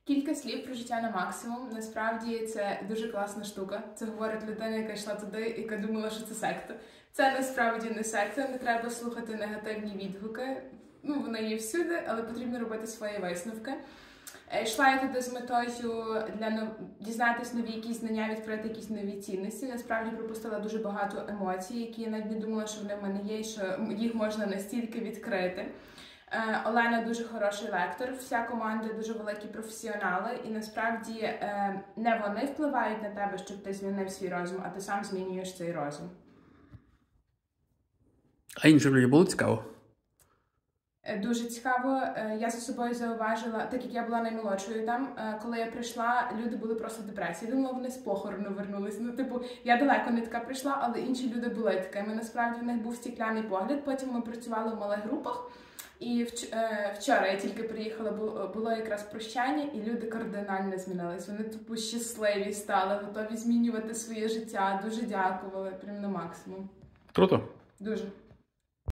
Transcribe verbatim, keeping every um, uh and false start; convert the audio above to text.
Кілька слів про життя на максимум. Насправді це дуже класна штука. Це говорить людина, яка йшла туди, яка думала, що це секта. Це насправді не секта, не треба слухати негативні відгуки. Ну, вона є всюди, але потрібно робити свої висновки. Йшла я туди з метою для нов... дізнатися нові якісь знання, відкрити якісь нові цінності. Насправді пропустила дуже багато емоцій, які я навіть не думала, що вони в мене є, і що їх можна настільки відкрити. Олена дуже хороший лектор, вся команда дуже великі професіонали, і насправді не вони впливають на тебе, щоб ти змінив свій розум, а ти сам змінюєш цей розум. А іншим людям було цікаво? Дуже цікаво. Я за собою зауважила, так як я була наймолодшою там, коли я прийшла, люди були просто в депресії. Я думала, вони з похорону вернулись. Ну, типу, я далеко не така прийшла, але інші люди були такими. Насправді в них був стікляний погляд, потім ми працювали в малих групах. І вчора я тільки приїхала, було якраз прощання, і люди кардинально змінились. Вони тупо щасливі стали, готові змінювати своє життя. Дуже дякували, прям на максимум. Круто. Дуже.